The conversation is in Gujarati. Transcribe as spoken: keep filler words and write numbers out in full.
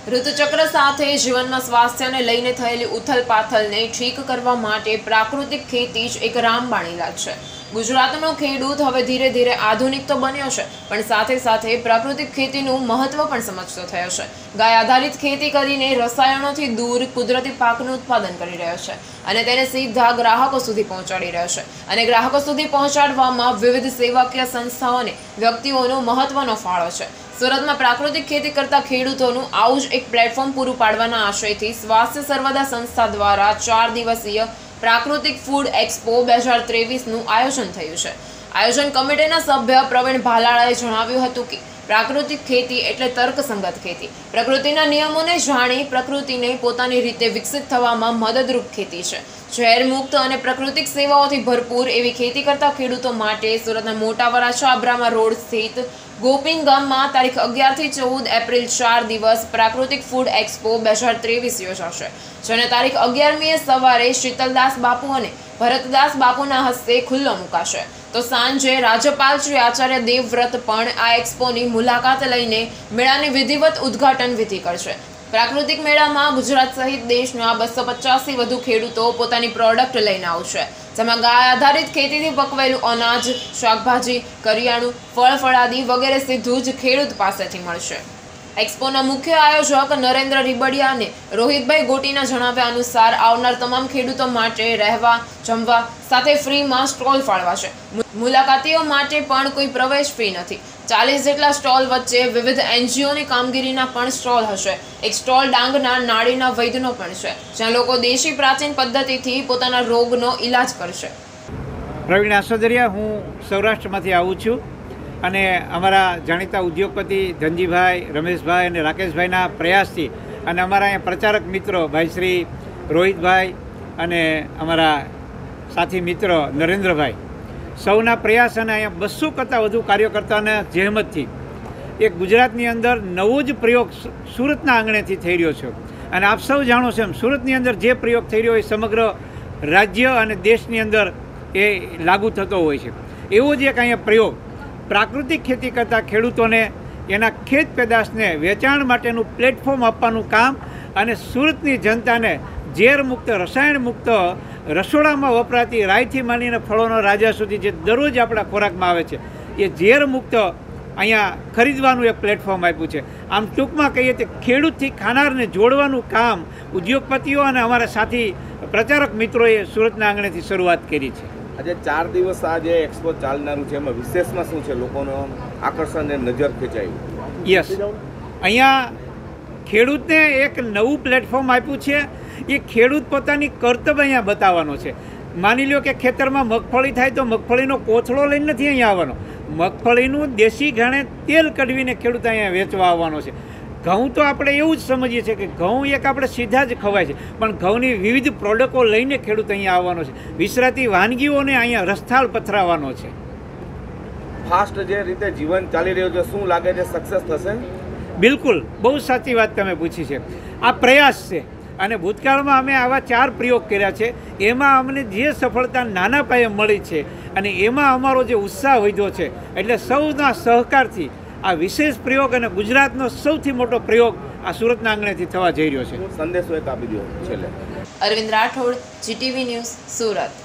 ઋતુચક્ર સાથે જીવનમાં સ્વાસ્થ્યને લઈને થયેલી ઉથલપાથલને ઠીક કરવા માટે પ્રાકૃતિક ખેતી જ એક રામબાણ ઇલાજ છે। ગુજરાતનો ખેડૂત હવે ધીરે ધીરે આધુનિક તો બન્યો છે, પણ સાથે સાથે પ્રાકૃતિક ખેતીનું મહત્વ પણ સમજતો થયો છે। ગાય આધારિત ખેતી કરીને રસાયણોથી દૂર કુદરતી પાકનું ઉત્પાદન કરી રહ્યો છે અને તેને સીધા ગ્રાહકો સુધી પહોંચાડી રહ્યો છે અને ગ્રાહકો સુધી પહોંચાડવામાં વિવિધ સેવાકીય સંસ્થાઓ અને વ્યક્તિઓનો મહત્વનો ફાળો છે। સુરતમાં પ્રાકૃતિક ખેતી કરતા ખેડૂતોનું આવું જ એક પ્લેટફોર્મ પૂરું પાડવાના આશયથી સ્વાસ્થ્ય સર્વદા સંસ્થા દ્વારા ચાર દિવસીય પ્રાકૃતિક ફૂડ એક્સપો બે હજાર ત્રેવીસનું આયોજન થયું છે। આયોજન કમિટીના સભ્ય પ્રવીણ ભાલાળાએ જણાવ્યું હતું કે પ્રાકૃતિક ખેતી એટલે તર્કસંગત ખેતી, પ્રકૃતિના નિયમોને જાણી પ્રકૃતિને પોતાની રીતે વિકસિત થવામાં મદદરૂપ ખેતી છે। ઝેર મુક્ત અને પ્રાકૃતિક સેવાઓથી ભરપૂર એવી ખેતી કરતા ખેડૂતો માટે સુરતના મોટા વરાછા અબ્રામા રોડ સ્થિત ગોપીન ગામમાં તારીખ અગિયાર થી ચૌદ એપ્રિલ ચાર દિવસ પ્રાકૃતિક ફૂડ એક્સપો બે હજાર ત્રેવીસ યોજાશે, જેને તારીખ અગિયારમીએ સવારે શીતલદાસ બાપુ અને ભરતદાસ બાપુના હસ્તે ખુલ્લો મુકાશે, તો સાંજે રાજ્યપાલ શ્રી આચાર્ય દેવવ્રત પણ આ એક્સપોની મુલાકાત લઈને મેળાની વિધિવત ઉદ્ઘાટન વિધિ કરશે। પ્રાકૃતિક મેળામાં ગુજરાત સહિત દેશના બસો પચાસથી વધુ ખેડૂતો પોતાની પ્રોડક્ટ લઈને આવશે, જેમાં ગાય આધારિત ખેતીથી પકવેલું અનાજ, શાકભાજી, કરિયાણું, ફળ ફળાદી વગેરે સીધું જ ખેડૂત પાસેથી મળશે। એક્સપોના મુખ્ય આયોજક નરેન્દ્ર રીબડિયા અને રોહિતભાઈ ગોટીના જણાવ્યા અનુસાર આવનાર તમામ ખેડૂતો માટે રહેવા જમવા સાથે ફ્રીમાં સ્ટોલ ફાળવાશે। મુલાકાતીઓ માટે પણ કોઈ પ્રવેશ ફી નથી। ચાલીસ જેટલા સ્ટોલ વચ્ચે વિવિધ એનજીઓની કામગીરીના પણ સ્ટોલ હશે। એક સ્ટોલ ડાંગના નાડીના વૈદ્યનો પણ છે, જ્યાં લોકો દેશી પ્રાચીન પદ્ધતિથી પોતાના રોગનો ઈલાજ કરશે। પ્રવીણ આસોદરિયા, હું સૌરાષ્ટ્રમાંથી આવું છું અને અમારા જાણીતા ઉદ્યોગપતિ ધનજીભાઈ, રમેશભાઈ અને રાકેશભાઈના પ્રયાસથી અને અમારા અહીંયા પ્રચારક મિત્રો ભાઈ શ્રી રોહિતભાઈ અને અમારા સાથી મિત્ર નરેન્દ્રભાઈ, સૌના પ્રયાસ અને અહીંયા બસો કરતાં વધુ કાર્યકર્તાના જહેમતથી એક ગુજરાતની અંદર નવો જ પ્રયોગ સુરતના આંગણેથી થઈ રહ્યો છે। અને આપ સૌ જાણો છો એમ સુરતની અંદર જે પ્રયોગ થઈ રહ્યો એ સમગ્ર રાજ્ય અને દેશની અંદર એ લાગુ થતો હોય છે। એવો જ એક અહીંયા પ્રયોગ પ્રાકૃતિક ખેતી કરતા ખેડૂતોને એના ખેત પેદાશને વેચાણ માટેનું પ્લેટફોર્મ આપવાનું કામ અને સુરતની જનતાને ઝેર મુક્ત, રસાયણ મુક્ત, રસોડામાં વપરાતી રાઈથી માંડીને ફળોનો રાજા સુધી જે દરરોજ આપણા ખોરાકમાં આવે છે એ ઝેર મુક્ત અહીંયા ખરીદવાનું એક પ્લેટફોર્મ આપ્યું છે। આમ ટૂંકમાં કહીએ તો ખેડૂતથી ખાનારને જોડવાનું કામ ઉદ્યોગપતિઓ અને અમારા સાથી પ્રચારક મિત્રોએ સુરતના આંગણેથી શરૂઆત કરી છે। આજે ચાર દિવસ આ જે એક્સપો ચાલનારું છે એમાં વિશેષમાં શું છે, લોકોનો આકર્ષણ અને નજર ખેંચાયું? યસ, અહીંયા ખેડૂતને એક નવું પ્લેટફોર્મ આપ્યું છે। એ ખેડૂત પોતાની કર્તવ્ય અહીંયા બતાવવાનો છે। માની લો કે ખેતરમાં મગફળી થાય તો મગફળીનો કોથળો લઈને નથી અહીંયા આવવાનો, મગફળીનું દેશી ઘાણે તેલ કઢવીને ખેડૂત અહીંયા વેચવા આવવાનો છે। ઘઉં તો આપણે એવું જ સમજીએ છીએ કે ઘઉં એક આપણે સીધા જ ખવાય છે, પણ ઘઉંની વિવિધ પ્રોડક્ટો લઈને ખેડૂત અહીંયા આવવાનો છે, વિસરાતી વાનગીઓને અહીંયા રસથાળ પથરાવવાનો છે। ફાસ્ટ જે રીતે જીવન ચાલી રહ્યું છે, શું લાગે છે સક્સેસ થશે? બિલકુલ, બહુ સાચી વાત તમે પૂછી છે। આ પ્રયાસ છે અને ભૂતકાળમાં અમે આવા ચાર પ્રયોગ કર્યા છે, એમાં અમને જે સફળતા નાના પાયે મળી છે અને એમાં અમારો જે ઉત્સાહ વધ્યો છે, એટલે સૌના સહકારથી આ વિશેષ પ્રયોગ અને ગુજરાતનો સૌથી મોટો પ્રયોગ આ સુરતના આંગણેથી થવા જઈ રહ્યો છે। સંદેશો એક આપી દો છેલ્લે। Arvind Rathod, GTV news, Surat.